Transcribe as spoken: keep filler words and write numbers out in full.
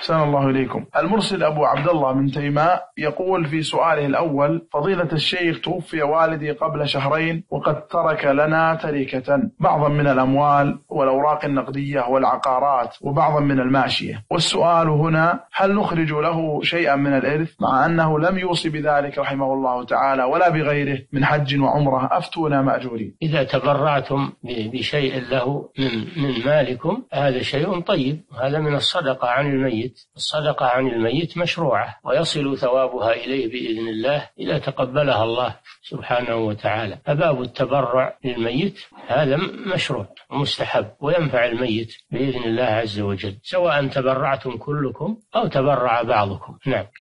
أحسن الله إليكم. المرسل أبو عبد الله من تيماء يقول في سؤاله الأول: فضيلة الشيخ، توفي والدي قبل شهرين وقد ترك لنا تركة، بعضا من الأموال والأوراق النقدية والعقارات وبعضا من الماشية، والسؤال هنا: هل نخرج له شيئا من الإرث مع أنه لم يوصي بذلك رحمه الله تعالى ولا بغيره من حج وعمرة؟ أفتونا مأجورين. إذا تبرعتم بشيء له من, من مالكم هذا شيء طيب، هذا من الصدقة عن الميت. الصدقة عن الميت مشروعة ويصل ثوابها إليه بإذن الله إذا تقبلها الله سبحانه وتعالى. فباب التبرع للميت هذا مشروع ومستحب وينفع الميت بإذن الله عز وجل، سواء تبرعتم كلكم أو تبرع بعضكم. نعم.